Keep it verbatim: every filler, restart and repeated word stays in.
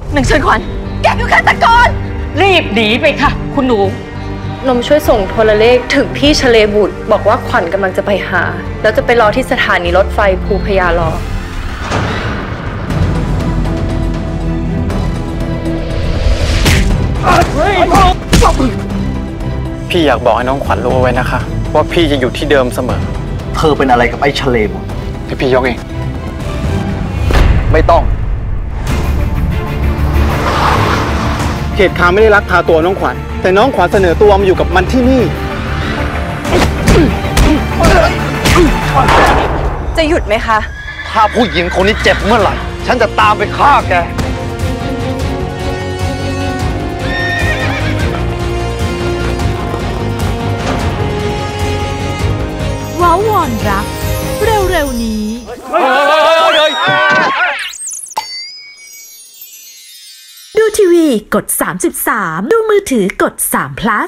หนึ่งเชิญขวัญแกคือฆาตกรรีบหนีไปค่ะคุณหนูนมช่วยส่งโทรเลขถึงพี่ชเลบุตรบอกว่าขวัญกำลังจะไปหาแล้วจะไปรอที่สถานีรถไฟภูพญารอพี่อยากบอกให้น้องขวัญรู้ไว้นะคะว่าพี่จะอยู่ที่เดิมเสมอเธอเป็นอะไรกับไอ้ชเลบุตรให้พี่ยกเองไม่ต้องเขตคาไม่ได้รักพาตัวน้องขวัญแต่น้องขวัญเสนอตัวมาอยู่กับมันที่นี่จะหยุดไหมคะถ้าผู้หญิงคนนี้เจ็บเมื่อไหร่ฉันจะตามไปฆ่าแกว้าวอนรักเร็วๆนี้ดูทีวีกดสามสิบสามดูมือถือกดสาม plus